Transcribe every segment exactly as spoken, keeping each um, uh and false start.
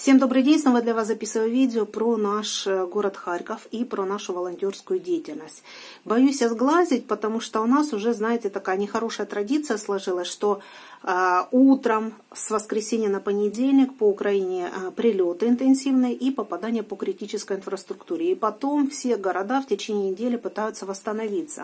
Всем добрый день, снова для вас записываю видео про наш город Харьков и про нашу волонтерскую деятельность. Боюсь я сглазить, потому что у нас уже, знаете, такая нехорошая традиция сложилась, что э, утром с воскресенья на понедельник по Украине э, прилеты интенсивные и попадания по критической инфраструктуре. И потом все города в течение недели пытаются восстановиться.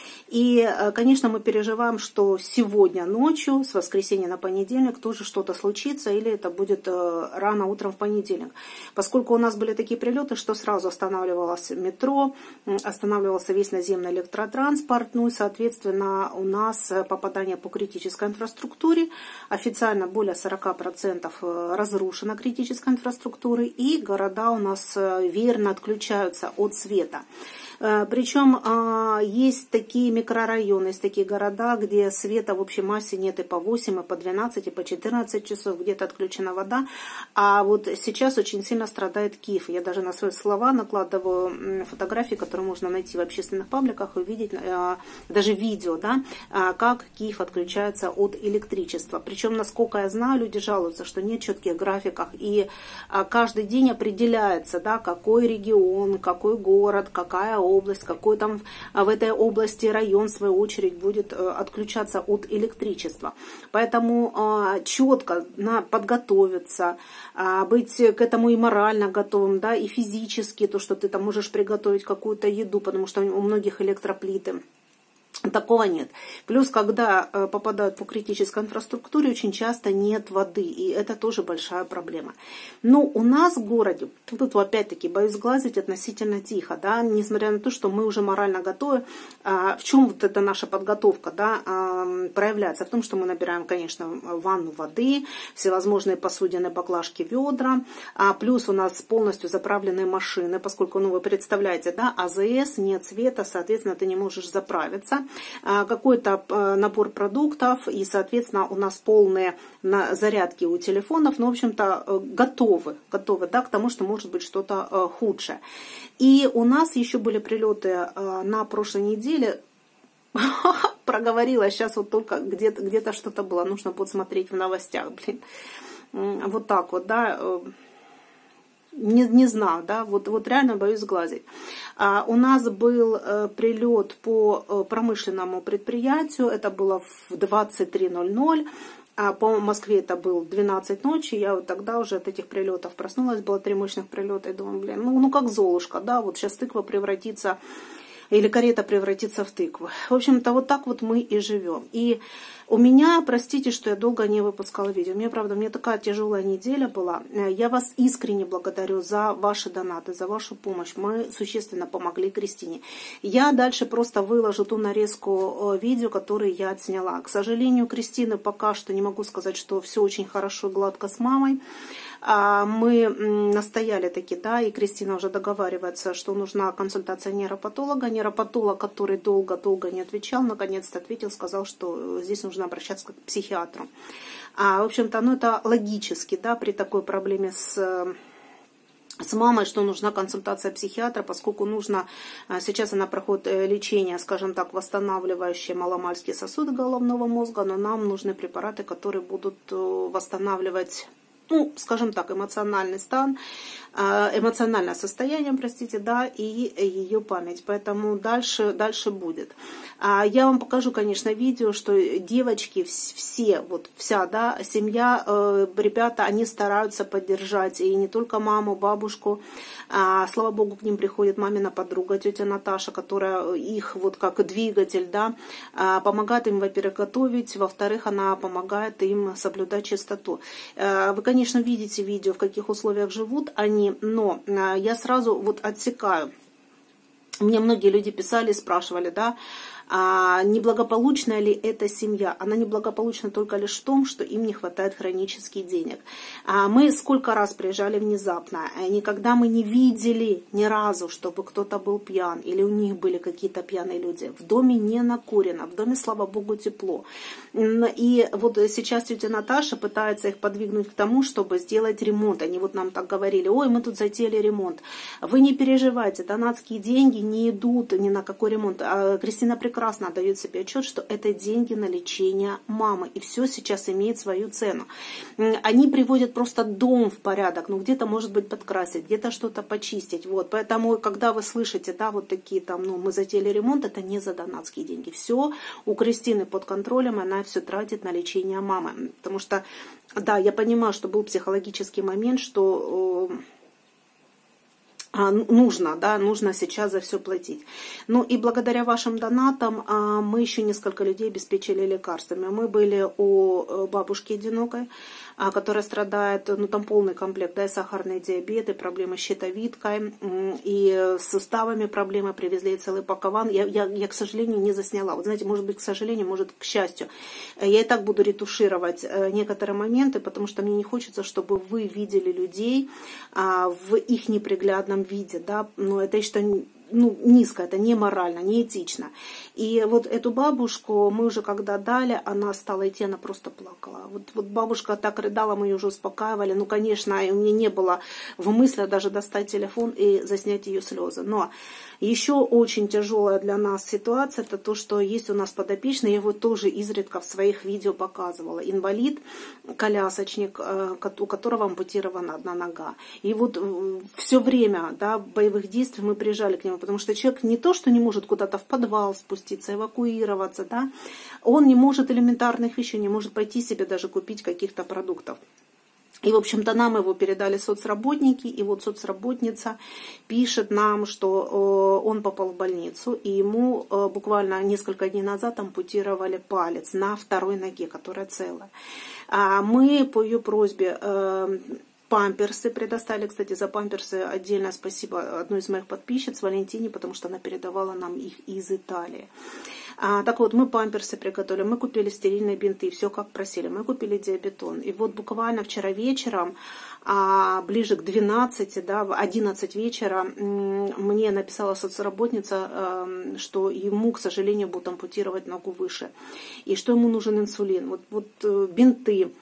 И, конечно, мы переживаем, что сегодня ночью, с воскресенья на понедельник, тоже что-то случится, или это будет рано утром в понедельник. Поскольку у нас были такие прилеты, что сразу останавливалось метро, останавливался весь наземный электротранспорт, ну и, соответственно, у нас попадание по критической инфраструктуре. Официально более сорока процентов разрушена критическая инфраструктура, и города у нас верно отключаются от света. Причем есть такие микрорайоны, есть такие города, где света в общей массе нет и по восемь, и по двенадцать, и по четырнадцать часов, где-то отключена вода. А вот сейчас очень сильно страдает Киев. Я даже на свои слова накладываю фотографии, которые можно найти в общественных пабликах, увидеть даже видео, да, как Киев отключается от электричества. Причем, насколько я знаю, люди жалуются, что нет четких графиков, и каждый день определяется, да, какой регион, какой город, какая область, область, какой там в этой области район, в свою очередь, будет отключаться от электричества. Поэтому четко подготовиться, быть к этому и морально готовым, да, и физически, то, что ты там можешь приготовить какую-то еду, потому что у многих электроплиты. Такого нет. Плюс, когда попадают по критической инфраструктуре, очень часто нет воды, и это тоже большая проблема. Но у нас в городе, тут опять-таки боюсь сглазить, относительно тихо, да, несмотря на то, что мы уже морально готовы. В чем вот эта наша подготовка, да, проявляется? В том, что мы набираем, конечно, ванну воды, всевозможные посудины, баклажки, ведра, а плюс у нас полностью заправленные машины, поскольку, ну, вы представляете, да, АЗС, нет света, соответственно, ты не можешь заправиться. Какой-то набор продуктов, и, соответственно, у нас полные зарядки у телефонов, ну, в общем-то, готовы, готовы, да, к тому, что может быть что-то худшее. И у нас еще были прилеты на прошлой неделе, проговорила, сейчас вот только где-то где-то что-то было, нужно будет смотреть в новостях, блин, вот так вот, да. Не, не знаю, да, вот, вот реально боюсь сглазить. А, у нас был э, прилет по э, промышленному предприятию, это было в двадцать три ноль ноль, а по Москве это был двенадцать ночи, я вот тогда уже от этих прилетов проснулась, было три мощных прилета, и думаю, блин, ну, ну как Золушка, да, вот сейчас тыква превратится, или карета превратится в тыкву. В общем-то, вот так вот мы и живем. И у меня, простите, что я долго не выпускала видео. Мне, правда, мне такая тяжелая неделя была. Я вас искренне благодарю за ваши донаты, за вашу помощь. Мы существенно помогли Кристине. Я дальше просто выложу ту нарезку видео, которые я отсняла. К сожалению, Кристины пока что не могу сказать, что все очень хорошо и гладко с мамой. Мы настояли таки, да, и Кристина уже договаривается, что нужна консультация нейропатолога. Нейропатолог, который долго-долго не отвечал, наконец-то ответил, сказал, что здесь нужно обращаться к психиатру. А, в общем-то, ну это логически, да, при такой проблеме с... с мамой, что нужна консультация психиатра, поскольку нужно, сейчас она проходит лечение, скажем так, восстанавливающее маломальские сосуды головного мозга, но нам нужны препараты, которые будут восстанавливать, ну, скажем так, эмоциональный стан, эмоциональное состояние, простите, да, и ее память. Поэтому дальше, дальше будет. Я вам покажу, конечно, видео, что девочки все, вот вся, да, семья, ребята, они стараются поддержать, и не только маму, бабушку. Слава богу, к ним приходит мамина подруга, тетя Наташа, которая их вот как двигатель, да, помогает им, во-первых, готовить, во-вторых, она помогает им соблюдать чистоту. Вы, конечно, видите видео, в каких условиях живут они, но я сразу вот отсекаю. Мне многие люди писали, спрашивали, да, а неблагополучная ли эта семья? Она неблагополучна только лишь в том, что им не хватает хронических денег. А мы сколько раз приезжали внезапно, никогда мы не видели ни разу, чтобы кто-то был пьян, или у них были какие-то пьяные люди. В доме не накурено, в доме, слава богу, тепло. И вот сейчас тетя Наташа пытается их подвигнуть к тому, чтобы сделать ремонт. Они вот нам так говорили, ой, мы тут затеяли ремонт. Вы не переживайте, донатские деньги не идут ни на какой ремонт. А Кристина прекрасно прекрасно отдает себе отчет, что это деньги на лечение мамы. И все сейчас имеет свою цену. Они приводят просто дом в порядок. Ну, где-то, может быть, подкрасить, где-то что-то почистить. Вот. Поэтому, когда вы слышите, да, вот такие там, ну, мы затеяли ремонт, это не за донатские деньги. Все у Кристины под контролем, она все тратит на лечение мамы. Потому что, да, я понимаю, что был психологический момент, что нужно, да, нужно сейчас за все платить. Ну и благодаря вашим донатам мы еще несколько людей обеспечили лекарствами. Мы были у бабушки одинокой, которая страдает, ну там полный комплект, да, и сахарный диабет, и проблемы с щитовидкой, и с суставами проблемы, привезли целый пакован. Я, я, я, к сожалению, не засняла. Вот знаете, может быть, к сожалению, может, к счастью. Я и так буду ретушировать некоторые моменты, потому что мне не хочется, чтобы вы видели людей в их неприглядном виде, да, но это, я считаю, ну, низко, это не морально, не этично. И вот эту бабушку мы уже когда дали, она стала идти, она просто плакала. Вот, вот бабушка так рыдала, мы ее уже успокаивали. Ну, конечно, у меня не было в мыслях даже достать телефон и заснять ее слезы. Но еще очень тяжелая для нас ситуация, это то, что есть у нас подопечный, я его тоже изредка в своих видео показывала. Инвалид, колясочник, у которого ампутирована одна нога. И вот все время, да, боевых действий мы приезжали к нему, потому что человек не то, что не может куда-то в подвал спуститься, эвакуироваться, да, он не может элементарных вещей, не может пойти себе даже купить каких-то продуктов. И, в общем-то, нам его передали соцработники, и вот соцработница пишет нам, что он попал в больницу, и ему буквально несколько дней назад ампутировали палец на второй ноге, которая целая. Мы по ее просьбе памперсы предоставили, кстати, за памперсы отдельное спасибо одной из моих подписчиц, Валентине, потому что она передавала нам их из Италии. А, так вот, мы памперсы приготовили, мы купили стерильные бинты, все как просили, мы купили диабетон. И вот буквально вчера вечером, а, ближе к двенадцати, да, в одиннадцать вечера, мне написала соцработница, что ему, к сожалению, будут ампутировать ногу выше, и что ему нужен инсулин. Вот, вот бинты.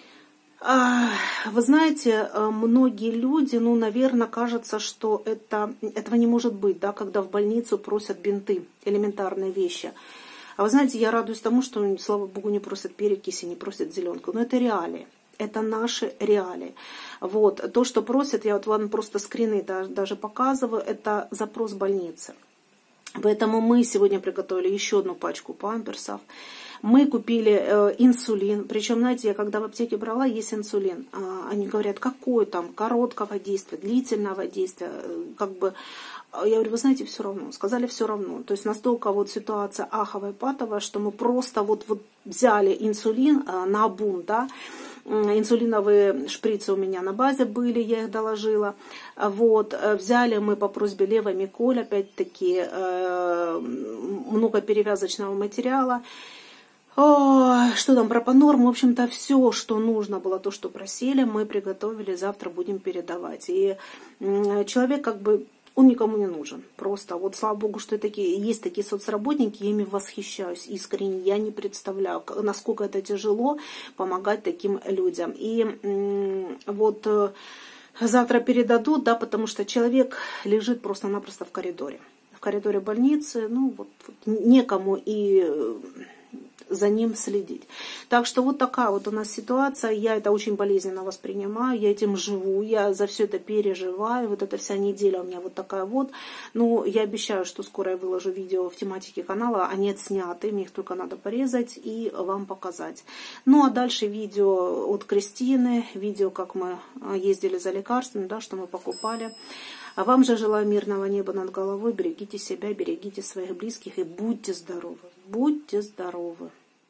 Вы знаете, многие люди, ну, наверное, кажется, что это, этого не может быть, да, когда в больницу просят бинты, элементарные вещи. А вы знаете, я радуюсь тому, что, слава богу, не просят перекиси, не просят зеленку. Но это реалии. Это наши реалии. Вот. То, что просят, я вот вам просто скрины даже показываю, это запрос больницы. Поэтому мы сегодня приготовили еще одну пачку памперсов. Мы купили э, инсулин. Причем, знаете, я когда в аптеке брала, есть инсулин. А, они говорят, какой там, короткого действия, длительного действия. Как бы, я говорю, вы знаете, все равно. Сказали, все равно. То есть настолько вот ситуация аховая, патовая, что мы просто вот, вот взяли инсулин э, на обум, да. Инсулиновые шприцы у меня на базе были, я их доложила. Вот, взяли мы по просьбе Лева Миколь, опять-таки, э, много перевязочного материала. О, что там, пропанорм, в общем-то, все, что нужно было, то, что просили, мы приготовили, завтра будем передавать. И человек как бы, он никому не нужен. Просто вот слава богу, что такие, есть такие соцработники, я ими восхищаюсь искренне. Я не представляю, насколько это тяжело помогать таким людям. И вот завтра передадут, да, потому что человек лежит просто-напросто в коридоре. В коридоре больницы, ну вот, вот некому и за ним следить. Так что вот такая вот у нас ситуация. Я это очень болезненно воспринимаю, я этим живу, я за все это переживаю. Вот эта вся неделя у меня вот такая вот. Ну, я обещаю, что скоро я выложу видео в тематике канала. Они отсняты, мне их только надо порезать и вам показать. Ну, а дальше видео от Кристины, видео, как мы ездили за лекарствами, да, что мы покупали. А вам же желаю мирного неба над головой. Берегите себя, берегите своих близких и будьте здоровы. Будьте здоровы.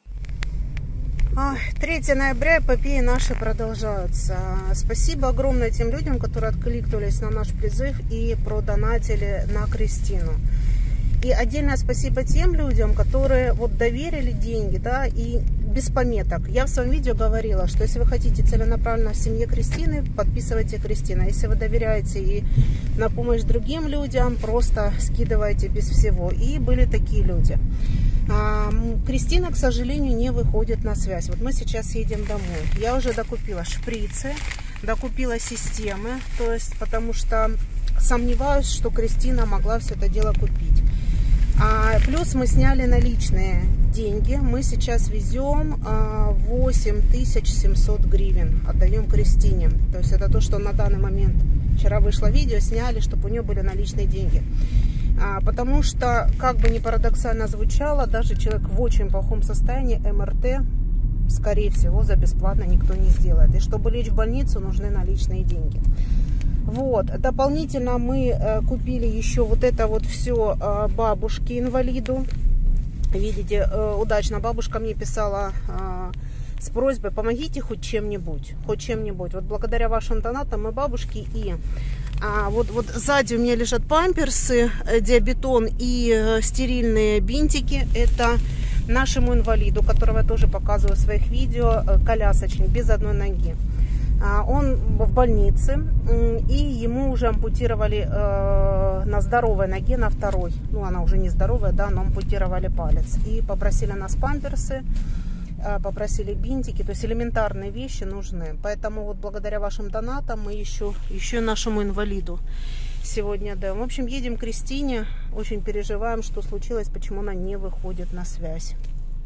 третьего ноября эпопеи наши продолжаются. Спасибо огромное тем людям, которые откликнулись на наш призыв и продонатили на Кристину. И отдельное спасибо тем людям, которые вот доверили деньги, да, и без пометок. Я в своем видео говорила, что если вы хотите целенаправленно в семье Кристины, подписывайте Кристина. Если вы доверяете и на помощь другим людям, просто скидывайте без всего. И были такие люди. Кристина, к сожалению, не выходит на связь. Вот мы сейчас едем домой. Я уже докупила шприцы, докупила системы, то есть потому что сомневаюсь, что Кристина могла все это дело купить. А, плюс мы сняли наличные деньги. Мы сейчас везем а, восемь тысяч семьсот гривен. Отдаем Кристине. То есть это то, что на данный момент. Вчера вышло видео, сняли, чтобы у нее были наличные деньги. А, потому что, как бы ни парадоксально звучало, даже человек в очень плохом состоянии, эм эр тэ, скорее всего, за бесплатно никто не сделает. И чтобы лечь в больницу, нужны наличные деньги. Вот. Дополнительно мы э, купили еще вот это вот все э, бабушке-инвалиду. Видите, э, удачно бабушка мне писала э, с просьбой: помогите хоть чем-нибудь, хоть чем-нибудь. Вот благодаря вашим донатам мы бабушки и... А, вот, вот сзади у меня лежат памперсы, э, диабетон и э, стерильные бинтики. Это нашему инвалиду, которого я тоже показываю в своих видео, э, колясочник, без одной ноги. Он в больнице, и ему уже ампутировали э, на здоровой ноге, на второй. Ну, она уже не здоровая, да, но ампутировали палец. И попросили нас памперсы, э, попросили бинтики, то есть элементарные вещи нужны. Поэтому вот благодаря вашим донатам мы еще, еще и нашему инвалиду сегодня даем. В общем, едем к Кристине, очень переживаем, что случилось, почему она не выходит на связь.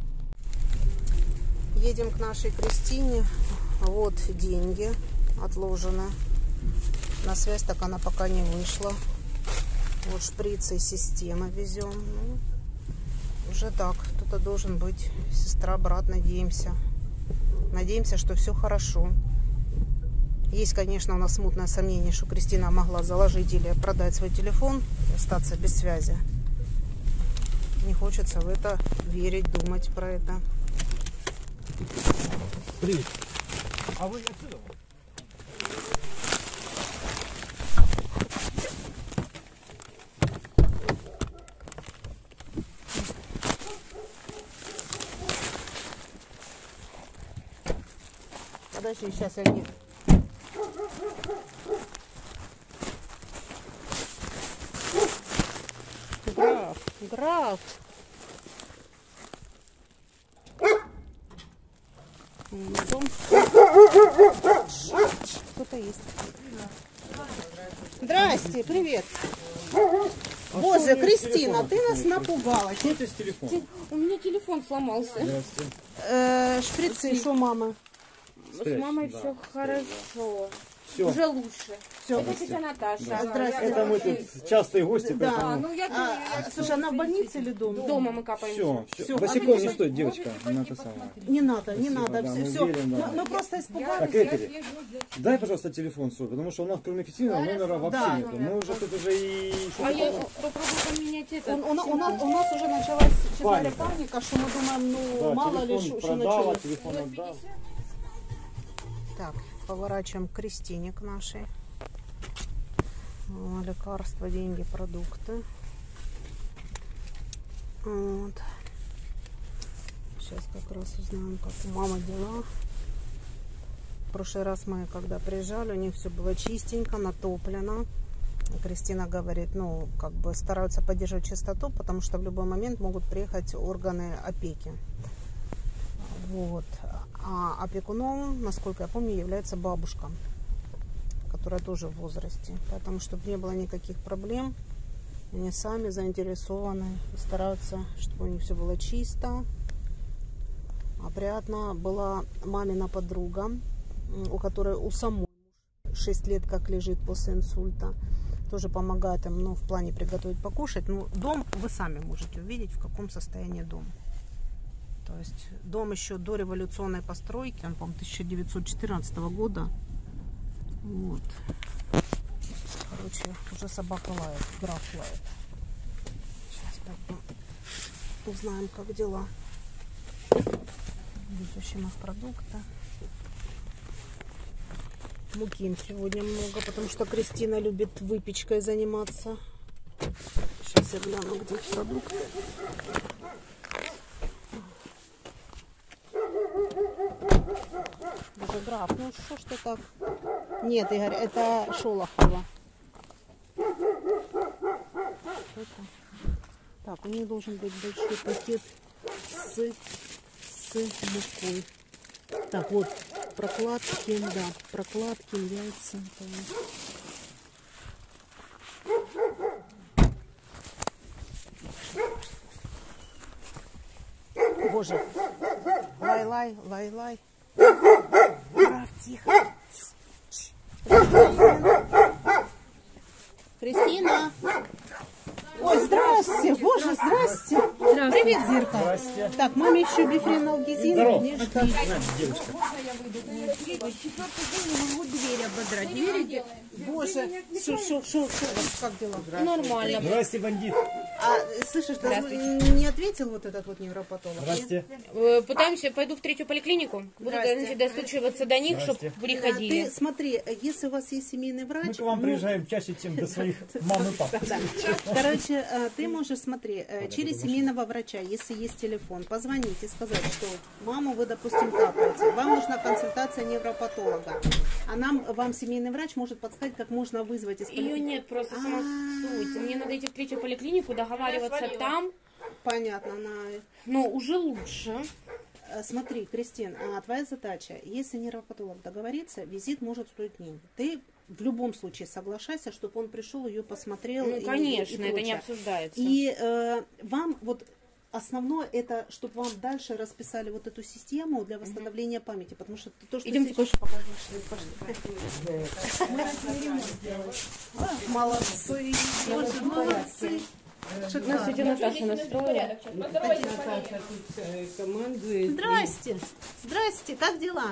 Едем к нашей Кристине. Вот деньги отложены. На связь так она пока не вышла. Вот шприцы и системы везем. Ну, уже так. Кто-то должен быть. Сестра, брат, надеемся. Надеемся, что все хорошо. Есть, конечно, у нас смутное сомнение, что Кристина могла заложить или продать свой телефон и остаться без связи. Не хочется в это верить, думать про это. Привет. А вы не отсюда? Подожди, сейчас я не... Граф, граф. Дом. Кто-то есть. Здрасте, привет. А Боже, Кристина, ты нас напугала. Что ты с телефоном? У меня телефон сломался. Э, шприцы, что мама? С мамой все хорошо. Все. Уже лучше. Все. Это тетя Наташа. Здравствуйте. Это мы тут частые гости, Да. А, поэтому... ну я А, думаю, слушай, она в больнице или дома? дома мы капаем. Все, все. Всё. Босиком А не вы стоит, девочка. Она это самое. Не надо, не Спасибо, надо. да, все, мы все. верим, да. Мы, мы просто испугались. Так, Этери, дай, пожалуйста, телефон свой, потому что у нас, кроме Кристины, номера вообще Да. нету. Мы уже тут уже и... А я попробую поменять это. Он- он- у, нас, у нас уже началась, честно говоря, Паника. паника, что мы думаем, ну, Да, мало ли, телефон что, что продала, началось. телефон отдал. Так, поворачиваем к Кристине, к нашей. О, лекарства, деньги, продукты. Вот. Сейчас как раз узнаем, как у мамы дела. В прошлый раз мы, когда приезжали, у них все было чистенько, натоплено. Кристина говорит, ну, как бы стараются поддерживать чистоту, потому что в любой момент могут приехать органы опеки. Вот. А опекуном, насколько я помню, является бабушка, которая тоже в возрасте. Поэтому, чтобы не было никаких проблем, они сами заинтересованы и стараются, чтобы у них все было чисто, опрятно. Была мамина подруга, у которой у самой шесть лет как лежит после инсульта. Тоже помогает им, ну, в плане приготовить покушать. Ну, дом вы сами можете увидеть, в каком состоянии дом. То есть дом еще до революционной постройки, он, по-моему, тысяча девятьсот четырнадцатого года. Вот. Короче, уже собака лает, граф лает. Сейчас пойдем, узнаем, как дела. Здесь у нас продукты. Муки им сегодня много, потому что Кристина любит выпечкой заниматься. Сейчас я гляну, где продукты. Даже граф, ну что ж ты так? Нет, Игорь, это Шолохова. Это. Так, у них должен быть большой пакет с, с мукой. Так, вот, прокладки, да, прокладки, яйца. боже. Лай-лай, лай-лай. Граф, тихо. Кристина. Ой, здрасте, боже, здрасте. Привет, зеркало. Здрасте. Так, маме еще бифренолгизин. Здорово. Конечно. Девушка. Четвертый день не могу дверь ободрать. Верите? Боже, шо, шо, шо, шо, как дела? Нормально. Здрасте, бандит. А, слышишь, ты не ответил вот этот вот невропатолог? Здрасте. Э, Пытаемся, пойду в третью поликлинику. Буду Здрасте. значит, достучиваться до них, чтобы Здрасте. приходили. Ты смотри, если у вас есть семейный Мы врач... к вам ну, приезжаем чаще, чем до своих мам и пап. Да. Короче, э, ты можешь, смотри, э, через семейного врача, если есть телефон, позвонить и сказать, что маму вы, допустим, капаете, вам нужна консультация невропатолога. А нам, вам семейный врач может подсказать, как можно вызвать из Ее поликлиники. нет, просто сама суть. Мне надо идти в третью поликлинику, договариваться там, Понятно, она... но уже лучше. Э, Смотри, Кристин, а, твоя задача, если невропатолог договорится, визит может стоить деньги. Ты в любом случае соглашайся, чтобы он пришел, ее посмотрел. Ну, и- конечно, и это не прочее. обсуждается. И э, вам вот основное это, чтобы вам дальше расписали вот эту систему для восстановления памяти, потому что то, что Идемте ты кое-что покажу. А, молодцы, боже, молодцы. Нас тетя Наташа настроила. Здрасте, здрасте, как дела?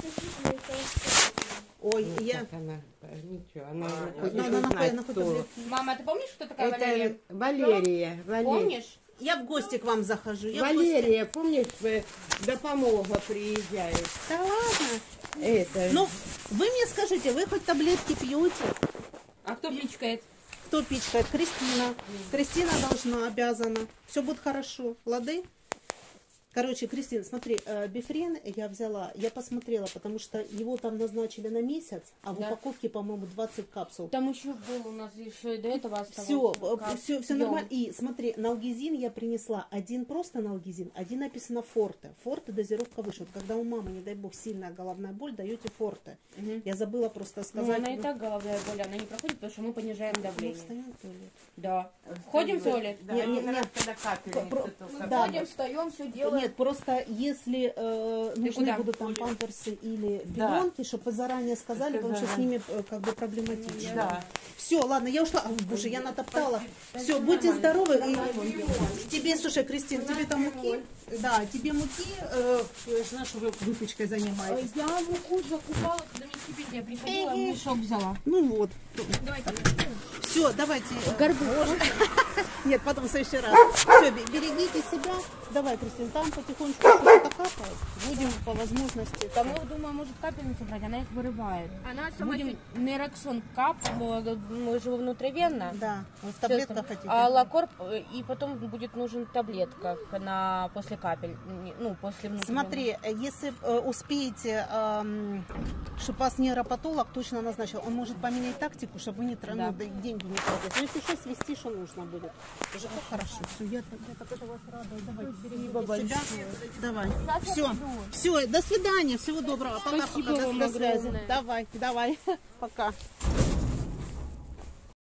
Ой, я... Она, ничего, она Ну, не она на знает, на какой кто. таблетке? Мама, ты помнишь, кто такая Валерия? Это Валерия. Валерия. Помнишь? Я в гости к вам захожу. Я в гости. Валерия, помнишь, э, допомога приезжает. Да ладно. Это. Ну, вы мне скажите, вы хоть таблетки пьете? А кто пичкает? Кто пичкает? Кристина. Кристина должна, обязана. Все будет хорошо. Лады? Короче, Кристина, смотри, э, бифрен я взяла, я посмотрела, потому что его там назначили на месяц, а в Да. упаковке, по-моему, двадцать капсул. Там еще был у нас еще и до этого оставался. Все, Как все, все пьем. нормально. И смотри, налгизин я принесла. Один просто налгизин, один написано форте. Форте дозировка выше. Вот когда у мамы, не дай бог, сильная головная боль, даете форте. Мгм. Я забыла просто Ну, сказать. она и так головная боль, она не проходит, потому что мы понижаем Ну, давление. встаем в туалет. Да. Ходим в туалет? Да, Не, не, не, не, не. когда капельницу Про- только. да. Ходим, встаем, все делаем. Нет, просто если э, нужны куда? будут там памперсы или Да. бидонки, чтобы вы заранее сказали, потому что с ними э, как бы проблематично. Да. Все, ладно, я ушла. А, боже, я натоптала. Все, будьте здоровы. И тебе, слушай, Кристин, тебе там муки? Да, тебе муки, э, я же знаю, что вы выпечкой занимаетесь. Я муку закупала, когда мне кипит, я приходила, мешок взяла. Ну вот. Давайте. Все, давайте. Горбуш. Нет, потом в следующий раз. Все, берегите себя. Давай, Кристин, там потихонечку что-то капает. Будем по возможности. Там, я думаю, может капельницу брать, она их вырывает. Она Будем нейроксон кап, мы мы же внутривенно. Да, вы в таблетках хотите. А лакорб, э, и потом будет нужен таблетка на, после капель, не- ну, после внутреннего. Смотри, если э, успеете, чтобы вас нейропатолог точно назначил, он может поменять тактику, чтобы вы не тра- Да. ну, да, деньги не тратили. Но если сейчас вести, что нужно будет. Уже как хорошо. Все, я, так- я так это вас рада. Давай, берегите себя. Давай. Все, все, до свидания, всего доброго. Пока, Спасибо пока, до, вам до связи. огромное. Давай, давай, пока.